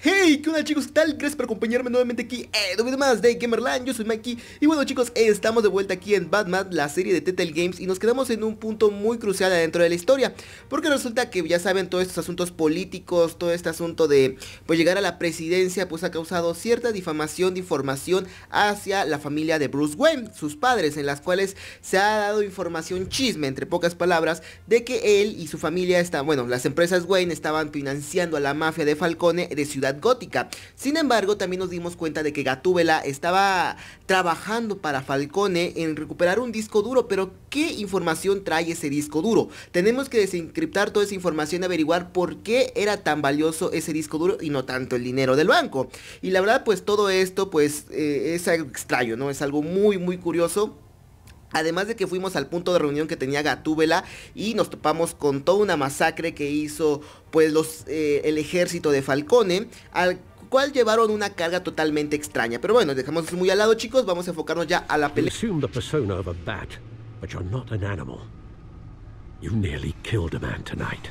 Hey, ¿qué onda chicos? ¿Qué tal? Gracias por acompañarme nuevamente aquí en un video más de Gamerland. Yo soy Mikey y bueno chicos, estamos de vuelta aquí en Batman, la serie de Telltale Games, y nos quedamos en un punto muy crucial adentro de la historia, porque resulta que ya saben, todos estos asuntos políticos, todo este asunto de pues llegar a la presidencia, pues ha causado cierta difamación de información hacia la familia de Bruce Wayne, sus padres, en las cuales se ha dado información chisme, entre pocas palabras, de que él y su familia bueno, las empresas Wayne estaban financiando a la mafia de Falcone de Ciudad Gótica. Sin embargo, también nos dimos cuenta de que Gatúbela estaba trabajando para Falcone en recuperar un disco duro, pero ¿qué información trae ese disco duro? Tenemos que desencriptar toda esa información y averiguar por qué era tan valioso ese disco duro y no tanto el dinero del banco. Y la verdad, pues todo esto pues es algo extraño, ¿no? Es algo muy curioso. Además de que fuimos al punto de reunión que tenía Gatúbela y nos topamos con toda una masacre que hizo pues el ejército de Falcone, al cual llevaron una carga totalmente extraña. Pero bueno, dejamos eso muy al lado chicos, vamos a enfocarnos ya a la pelea. You assume the persona of a bat, but you're not an animal. You nearly killed a man tonight.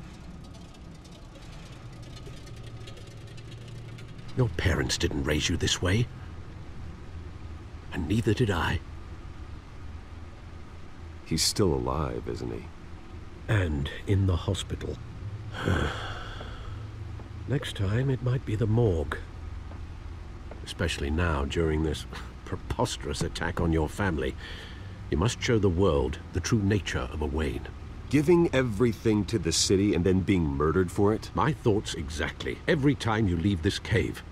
Your parents didn't raise you this way, and neither did I. He's still alive, isn't he? And in the hospital. Next time, it might be the morgue. Especially now, during this preposterous attack on your family. You must show the world the true nature of a Wayne. Giving everything to the city and then being murdered for it? My thoughts exactly. Every time you leave this cave.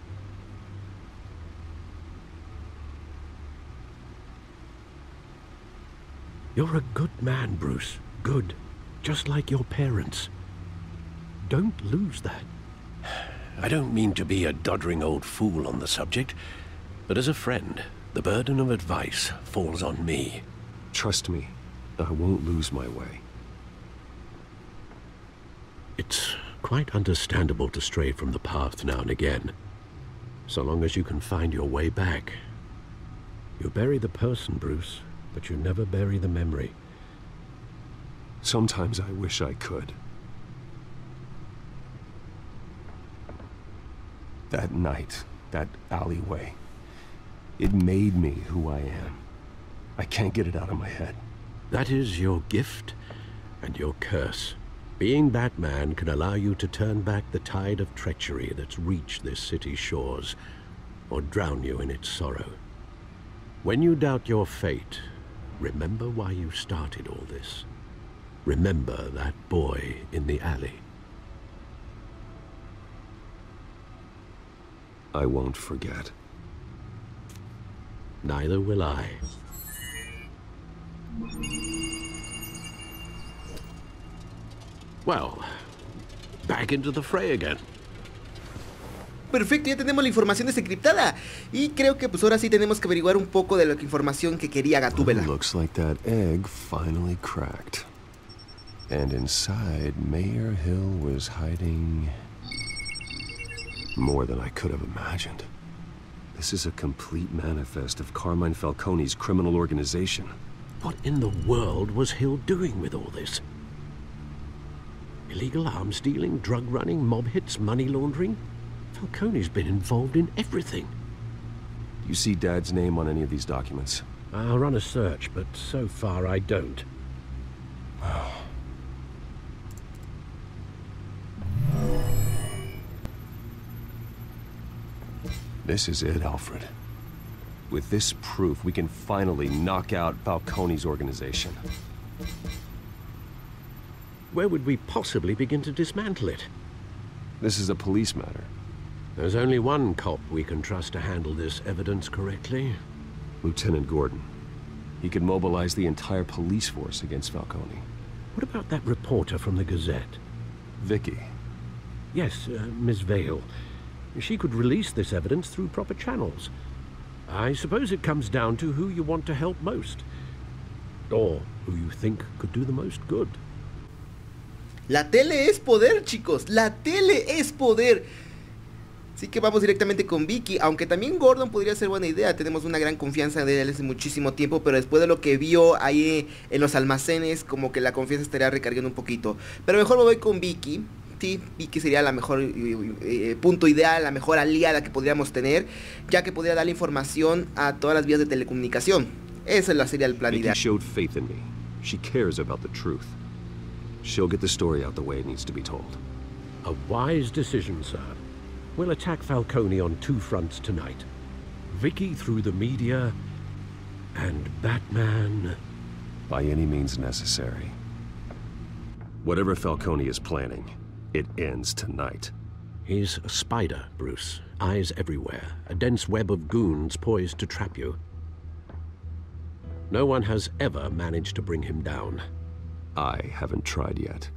You're a good man, Bruce. Good. Just like your parents. Don't lose that. I don't mean to be a doddering old fool on the subject, but as a friend, the burden of advice falls on me. Trust me, I won't lose my way. It's quite understandable to stray from the path now and again, so long as you can find your way back. You bury the person, Bruce, but you never bury the memory. Sometimes I wish I could. That night, that alleyway, it made me who I am. I can't get it out of my head. That is your gift and your curse. Being Batman can allow you to turn back the tide of treachery that's reached this city's shores, or drown you in its sorrow. When you doubt your fate, remember why you started all this. Remember that boy in the alley. I won't forget. Neither will I. Well, back into the fray again. Perfecto, ya tenemos la información desencriptada y creo que pues ahora sí tenemos que averiguar un poco de la información que quería Gatúbela. Looks like that egg finally cracked. And inside, Mayor Hill was hiding more than I could have imagined. This is a complete manifest of Carmine Falcone's criminal organization. What in the world was Hill doing with all this? Illegal arms dealing, drug running, mob hits, money laundering? Falcone's been involved in everything. You see Dad's name on any of these documents? I'll run a search, but so far I don't. This is it, Alfred. With this proof, we can finally knock out Falcone's organization. Where would we possibly begin to dismantle it? This is a police matter. There's only one cop we can trust to handle this evidence correctly. Lieutenant Gordon. He could mobilize the entire police force against Falcone. What about that reporter from the Gazette? Vicky. Yes, Miss Vale. She could release this evidence through proper channels. I suppose it comes down to who you want to help most. Or who you think could do the most good. La tele es poder, chicos. La tele es poder. Así que vamos directamente con Vicky, aunque también Gordon podría ser buena idea. Tenemos una gran confianza de él hace muchísimo tiempo, pero después de lo que vio ahí en los almacenes, como que la confianza estaría recargando un poquito. Pero mejor me voy con Vicky, Sí, y que sería la mejor punto ideal, la mejor aliada que podríamos tener, ya que podría darle información a todas las vías de telecomunicación. Ese sería el plan Mickey ideal. showed faith in me. She cares about the truth. She'll get the story out the way it needs to be told. A wise decision, sir. We'll attack Falcone on 2 fronts tonight. Vicky through the media, and Batman... By any means necessary. Whatever Falcone is planning, it ends tonight. He's a spider, Bruce. Eyes everywhere. A dense web of goons poised to trap you. No one has ever managed to bring him down. I haven't tried yet.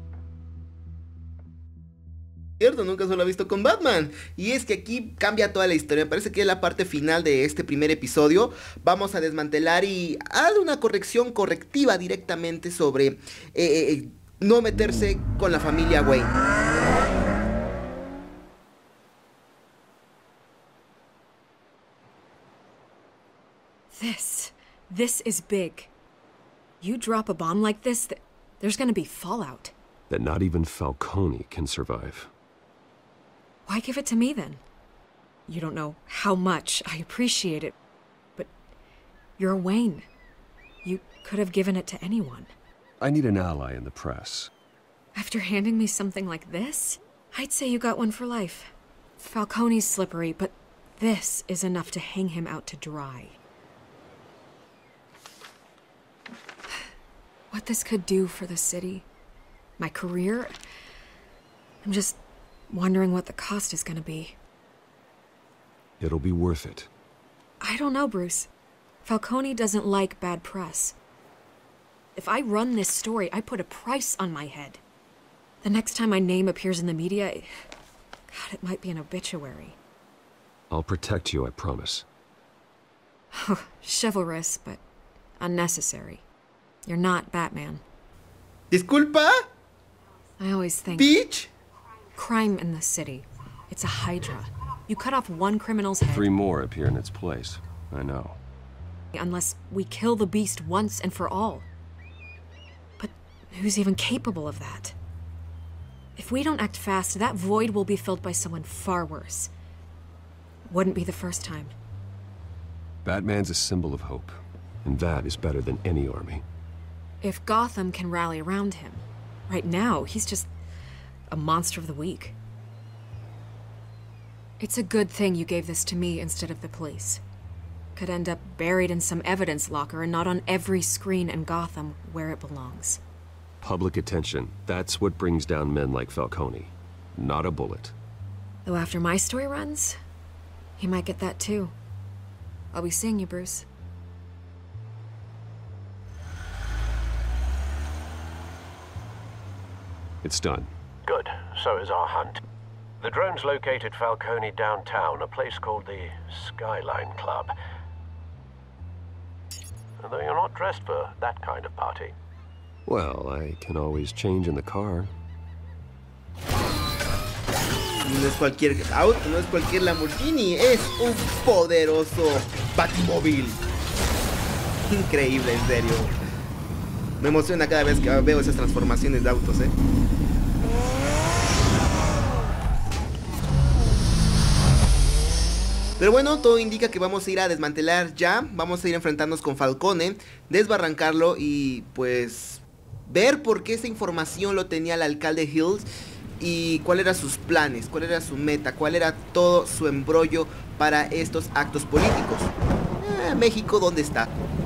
Cierto, nunca se lo ha visto con Batman. Y es que aquí cambia toda la historia. Me parece que es la parte final de este primer episodio. Vamos a desmantelar y dar una corrección correctiva directamente sobre no meterse con la familia Wayne. This is big. You drop a bomb like this, there's gonna be fallout. That not even Falcone can survive. Why give it to me then? You don't know how much I appreciate it, but you're Wayne. You could have given it to anyone. I need an ally in the press. After handing me something like this, I'd say you got one for life. Falcone's slippery, but this is enough to hang him out to dry. What this could do for the city, my career, I'm just wondering what the cost is gonna be. It'll be worth it. I don't know, Bruce. Falcone doesn't like bad press. If I run this story, I put a price on my head. The next time my name appears in the media, God, it might be an obituary. I'll protect you, I promise. Chivalrous, but unnecessary. You're not Batman. Disculpa, I always think bitch. crime in the city. It's a hydra. You cut off one criminal's head. 3 more appear in its place. I know. Unless we kill the beast once and for all. But who's even capable of that? If we don't act fast, that void will be filled by someone far worse. Wouldn't be the first time. Batman's a symbol of hope, and that is better than any army. If Gotham can rally around him, right now he's just a monster of the week. It's a good thing you gave this to me instead of the police. Could end up buried in some evidence locker and not on every screen in Gotham where it belongs. Public attention, that's what brings down men like Falcone. Not a bullet. Though after my story runs, he might get that too. I'll be seeing you, Bruce. It's done. Good. So is our hunt. The drone's located Falcone downtown, a place called the Skyline Club. Though you're not dressed for that kind of party. Well, I can always change in the car. No es cualquier auto, no es cualquier Lamborghini, es un poderoso Batmóvil. Increíble, en serio. Me emociona cada vez que veo esas transformaciones de autos, Pero bueno, todo indica que vamos a ir a desmantelar ya. Vamos a ir a enfrentarnos con Falcone, desbarrancarlo y pues ver por qué esa información lo tenía el alcalde Hills y cuál eran sus planes, cuál era su meta, cuál era todo su embrollo para estos actos políticos. México, ¿dónde está?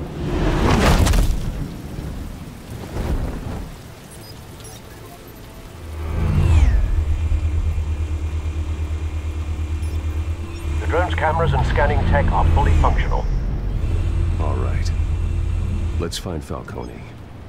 The drone's cameras and scanning tech are fully functional. All right. Let's find Falcone.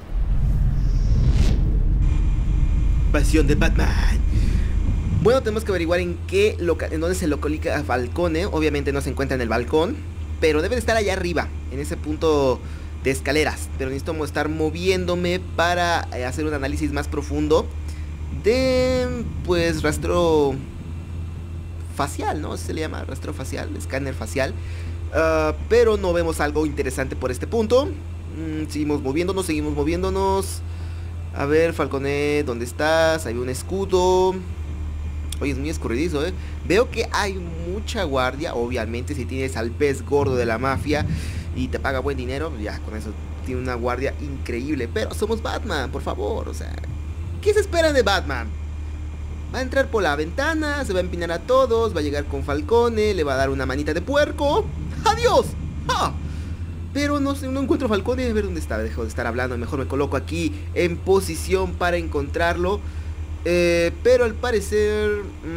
Pasión de Batman. Bueno, tenemos que averiguar en dónde se localiza Falcone. Obviamente no se encuentra en el balcón, pero debe de estar allá arriba, en ese punto de escaleras. Pero necesito estar moviéndome para hacer un análisis más profundo de, pues, rastro facial, ¿no? Se le llama rastro facial, escáner facial. Pero no vemos algo interesante por este punto. Seguimos moviéndonos. A ver, Falconet, ¿dónde estás? Hay un escudo. Oye, es muy escurridizo, ¿eh? Veo que hay mucha guardia. Obviamente, si tienes al pez gordo de la mafia y te paga buen dinero, ya con eso tiene una guardia increíble. Pero somos Batman, por favor, o sea, ¿qué se espera de Batman? Va a entrar por la ventana, se va a empinar a todos, va a llegar con Falcone, le va a dar una manita de puerco. ¡Adiós! ¡Ah! Pero no sé, no encuentro Falcone. A ver dónde está, dejo de estar hablando. Mejor me coloco aquí en posición para encontrarlo. Pero al parecer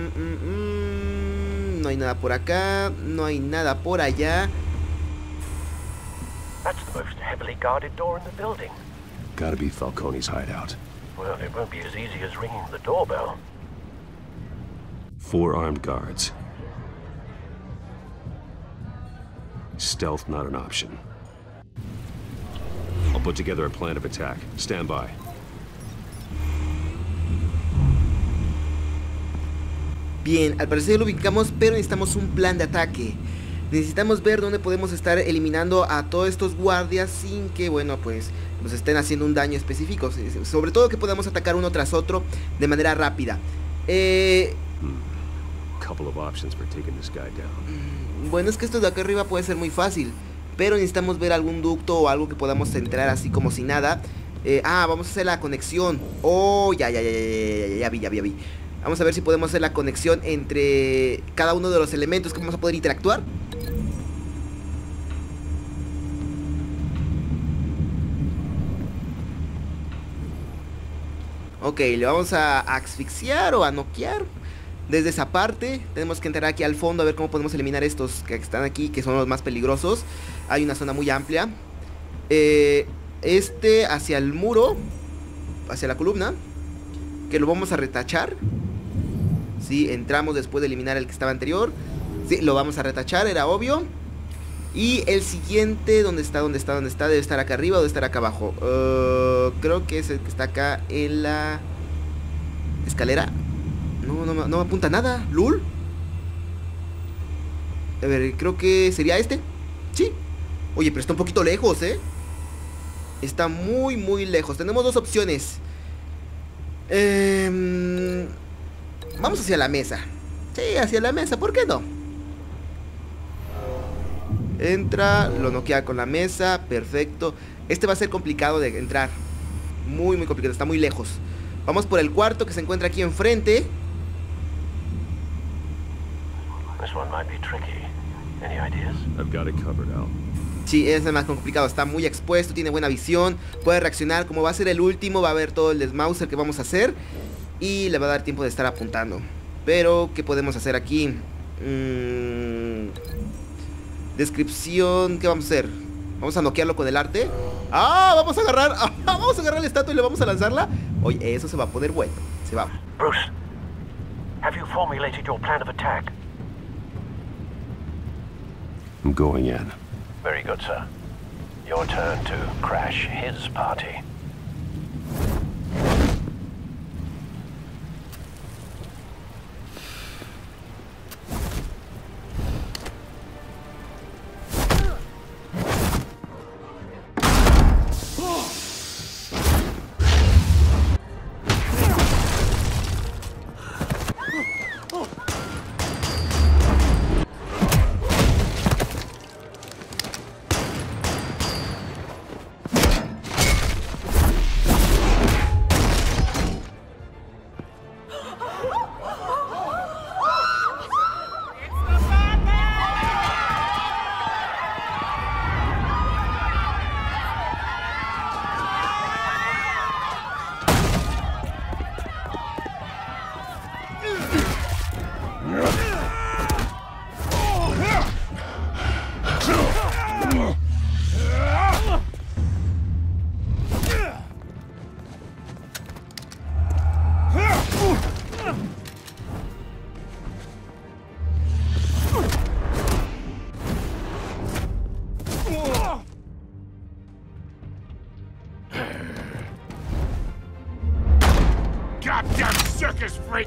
no hay nada por acá, no hay nada por allá. That's the most heavily guarded door in the building. Gotta be Falcone's hideout. Well, it won't be as easy as ringing the doorbell. 4 armed guards. Stealth not an option. I'll put together a plan of attack. Stand by. Bien, al parecer lo ubicamos, pero necesitamos un plan de ataque. Necesitamos ver dónde podemos estar eliminando a todos estos guardias sin que, bueno, pues nos estén haciendo un daño específico. Sobre todo que podamos atacar uno tras otro de manera rápida. Couple of options for taking this guy down. Bueno, es que esto de acá arriba puede ser muy fácil, pero necesitamos ver algún ducto o algo que podamos entrar así como si nada. Vamos a hacer la conexión. Oh, ya vi. Vamos a ver si podemos hacer la conexión entre cada uno de los elementos que vamos a poder interactuar. Ok, le vamos a asfixiar o a noquear. Desde esa parte tenemos que entrar aquí al fondo a ver cómo podemos eliminar estos que están aquí, que son los más peligrosos. Hay una zona muy amplia. Hacia el muro, hacia la columna, que lo vamos a retachar. Sí, entramos después de eliminar el que estaba anterior. Sí, lo vamos a retachar, era obvio. Y el siguiente, ¿dónde está? Debe estar acá arriba o debe estar acá abajo. Creo que es el que está acá en la escalera. No me apunta nada. ¿Lul? A ver, creo que sería este. Sí. Oye, pero está un poquito lejos, ¿eh? Está muy lejos. Tenemos dos opciones. Vamos hacia la mesa. Sí, hacia la mesa, ¿por qué no? Entra, lo noquea con la mesa. Perfecto. Este va a ser complicado de entrar. Muy complicado, está muy lejos. Vamos por el cuarto que se encuentra aquí enfrente. This one might be tricky. Any ideas? I've got it covered, Al. Sí, es el más complicado, está muy expuesto, tiene buena visión, puede reaccionar. Como va a ser el último, va a ver todo el desmauser que vamos a hacer y le va a dar tiempo de estar apuntando. Pero, ¿qué podemos hacer aquí? Descripción, ¿qué vamos a hacer? ¿Vamos a noquearlo con el arte? Vamos a agarrar la estatua y le vamos a lanzarla. Oye, eso se va a poner bueno. Se va. Bruce, have you formulated your plan of attack? I'm going in. Very good, sir. Your turn to crash his party. Goddamn circus freak!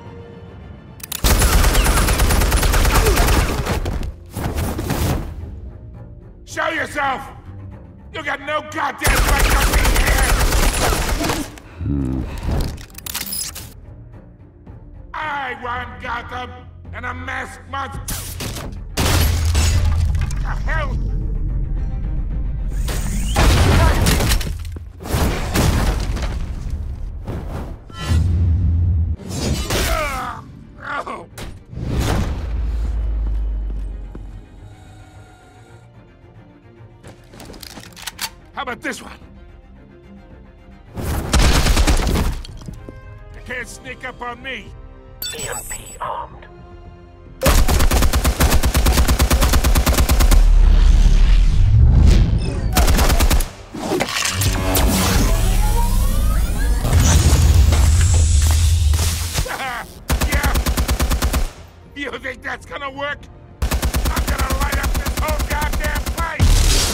Show yourself! You got no goddamn right to be here! I run Gotham, and a masked monster. What the hell? How about this one? You can't sneak up on me. EMP armed. Yeah. You think that's gonna work? I'm gonna light up this whole goddamn place!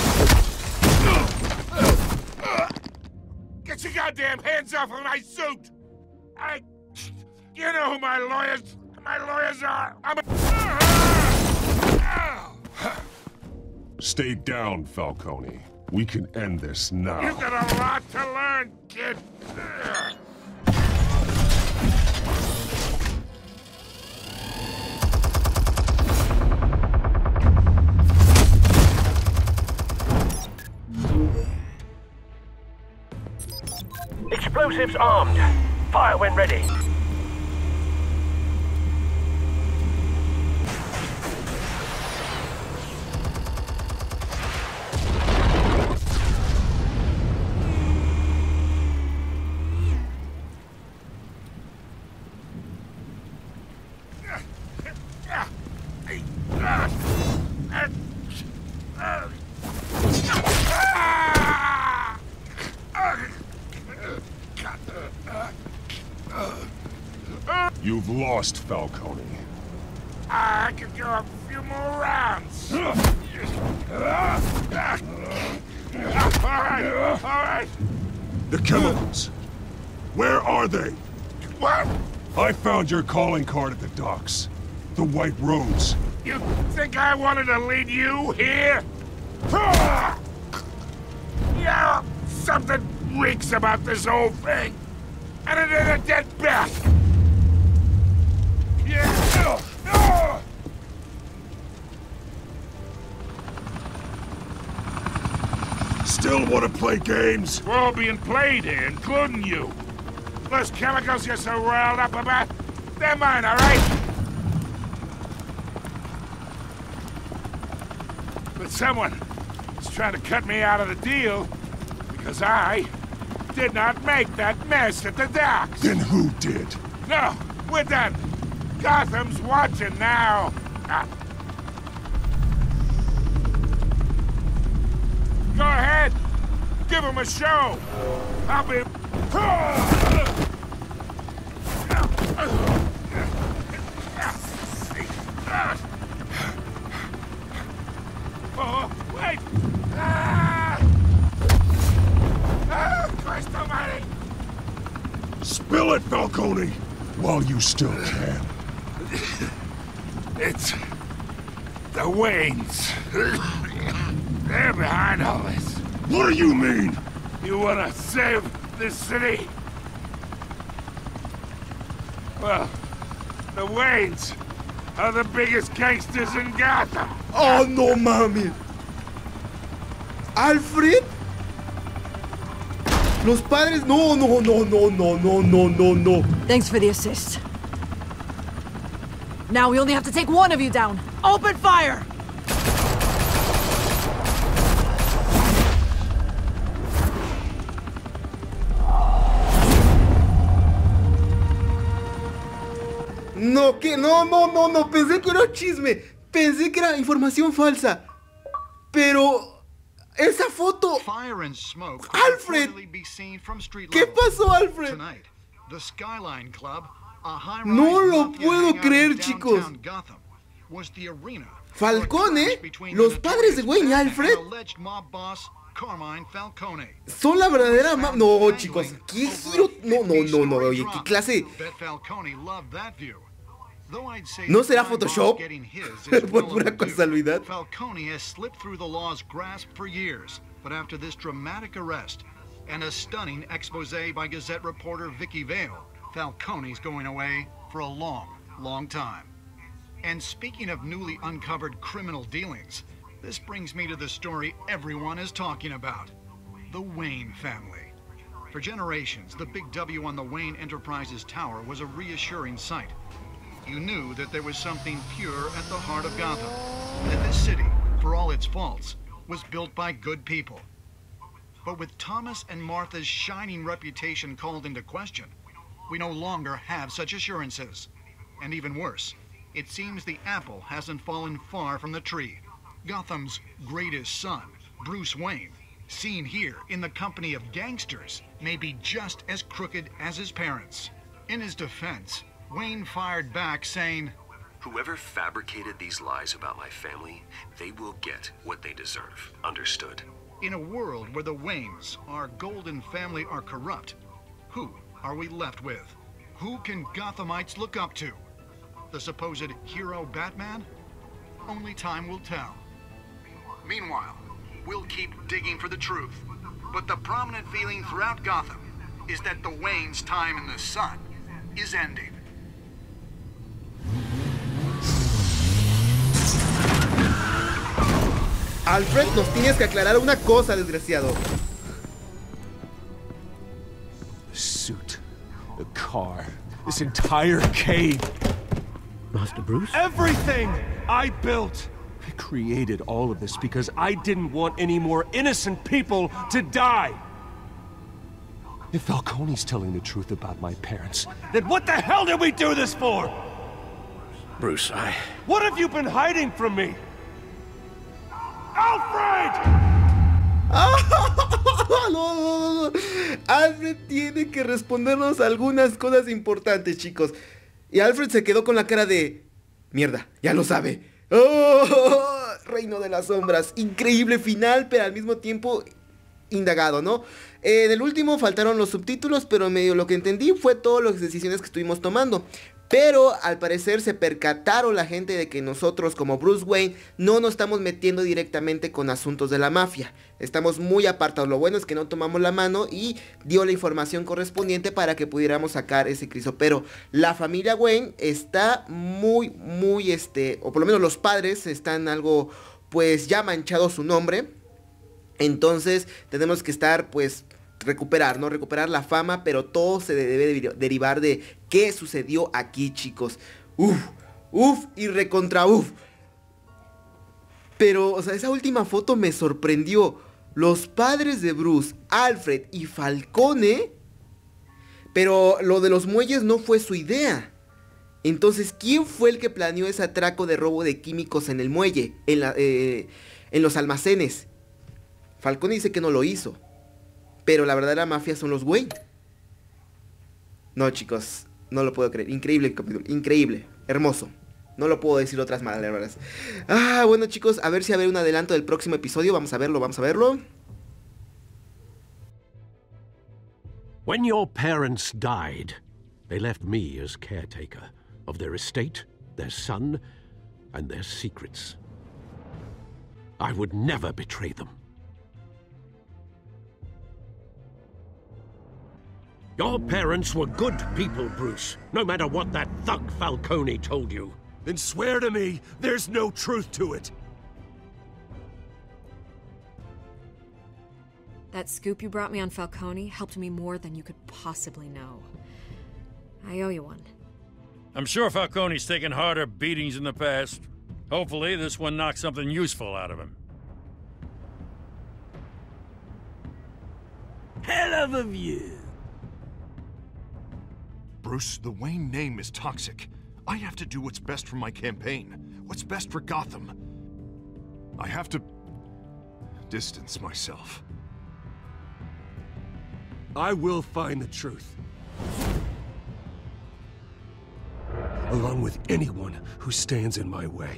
Get your goddamn hands off of my suit! You know who my lawyers are! Stay down, Falcone. We can end this now. You've got a lot to learn, kid! Explosives armed. Fire when ready. You've lost, Falcone. I could go a few more rounds. All right. The chemicals. Where are they? What? I found your calling card at the docks. The White Rose. You think I wanted to lead you here? Yeah, something reeks about this whole thing. And it is a dead bat. Yeah. Still want to play games? We're all being played here, including you. Those chemicals you're so riled up about, they're mine, all right? But someone is trying to cut me out of the deal because I did not make that mess at the docks. Then who did? No, we're done. Gotham's watching now. Go ahead. Give him a show. I'll be... Oh, wait! Christ almighty! Spill it, Falcone, while you still can. It's... the Waynes. They're behind all this. What do you mean? You wanna save this city? Well, the Waynes are the biggest gangsters in Gotham. Oh, no mames. ¿Alfred? Los padres... No. Thanks for the assist. Now we only have to take one of you down. Open fire! No, que no, pensé que era chisme, pensé que era información falsa. Pero esa foto, Alfred, ¿qué pasó, Alfred? No lo puedo creer, chicos. Falcone, los padres de Wayne y Alfred son la verdadera No, chicos, qué giro. No, oye, qué clase. ¿No será Photoshop? Por pura casualidad. Falcone has slipped through the law's grasp for years, but after this dramatic arrest and a stunning expose by Gazette reporter Vicky Vale, Falcone's going away for a long, long time. And speaking of newly uncovered criminal dealings, this brings me to the story everyone is talking about. The Wayne family. For generations, the big W on the Wayne Enterprises tower was a reassuring sight. You knew that there was something pure at the heart of Gotham. That this city, for all its faults, was built by good people. But with Thomas and Martha's shining reputation called into question, we no longer have such assurances. And even worse, it seems the apple hasn't fallen far from the tree. Gotham's greatest son, Bruce Wayne, seen here in the company of gangsters, may be just as crooked as his parents. In his defense, Wayne fired back saying, "Whoever fabricated these lies about my family, they will get what they deserve. Understood?" In a world where the Waynes, our golden family, are corrupt, who are we left with? Who can Gothamites look up to? The supposed hero Batman? Only time will tell. Meanwhile, we'll keep digging for the truth. But the prominent feeling throughout Gotham is that the Waynes' time in the sun is ending. Alfred, nos tienes que aclarar una cosa, desgraciado. The suit, the car, this entire cave. Master Bruce? Everything I built! I created all of this because I didn't want any more innocent people to die! If Falcone's telling the truth about my parents, then what the hell did we do this for? Bruce, What have you been hiding from me? Alfred! No. Alfred tiene que respondernos algunas cosas importantes, chicos. Y Alfred se quedó con la cara de... Mierda, ya lo sabe. ¡Oh! Reino de las sombras. Increíble final, pero al mismo tiempo indagado, ¿no? En el último faltaron los subtítulos, pero medio lo que entendí fue todas las decisiones que estuvimos tomando. Pero al parecer se percataron la gente de que nosotros como Bruce Wayne no nos estamos metiendo directamente con asuntos de la mafia. Estamos muy apartados. Lo bueno es que no tomamos la mano y dio la información correspondiente para que pudiéramos sacar ese criso. Pero la familia Wayne está muy, o por lo menos los padres están algo, pues ya manchado su nombre. Entonces tenemos que estar, pues... recuperar la fama, pero todo se debe derivar de qué sucedió aquí, chicos. Uf y recontra uf. Pero, o sea, esa última foto me sorprendió. Los padres de Bruce, Alfred y Falcone. Pero lo de los muelles no fue su idea. Entonces, ¿quién fue el que planeó ese atraco de robo de químicos en el muelle? En los almacenes. Falcone dice que no lo hizo. Pero la verdadera mafia son los Wayne. No, chicos, no lo puedo creer. Increíble el capítulo, increíble, hermoso. No lo puedo decir otras palabras. Bueno, chicos, a ver si un adelanto del próximo episodio. Vamos a verlo. When your parents died, they left me as caretaker of their estate, their son, and their secrets. I would never betray them. Your parents were good people, Bruce, no matter what that thug Falcone told you. Then swear to me there's no truth to it. That scoop you brought me on Falcone helped me more than you could possibly know. I owe you one. I'm sure Falcone's taken harder beatings in the past. Hopefully this one knocks something useful out of him. Hell of a view. Bruce, the Wayne name is toxic. I have to do what's best for my campaign. What's best for Gotham. I have to distance myself. I will find the truth. Along with anyone who stands in my way.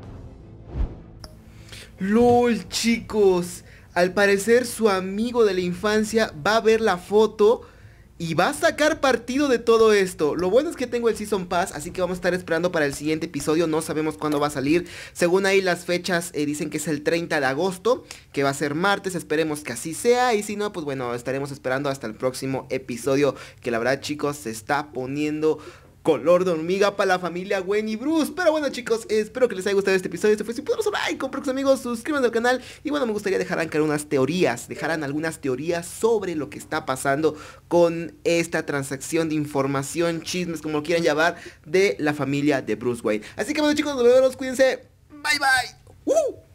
LOL, chicos. Al parecer su amigo de la infancia va a ver la foto y va a sacar partido de todo esto. Lo bueno es que tengo el Season Pass, así que vamos a estar esperando para el siguiente episodio. No sabemos cuándo va a salir. Según ahí las fechas dicen que es el 30 de agosto, que va a ser martes. Esperemos que así sea. Y si no, pues bueno, estaremos esperando hasta el próximo episodio, que la verdad, chicos, se está poniendo color de hormiga para la familia Wayne y Bruce. Pero bueno, chicos, espero que les haya gustado este episodio. Este fue Sin Poderoso Like. Con amigos, suscríbanse al canal. Y bueno, me gustaría dejar algunas teorías. Dejarán algunas teorías sobre lo que está pasando con esta transacción de información, chismes, como lo quieran llamar, de la familia de Bruce Wayne. Así que bueno, chicos, nos vemos. Cuídense. Bye, bye.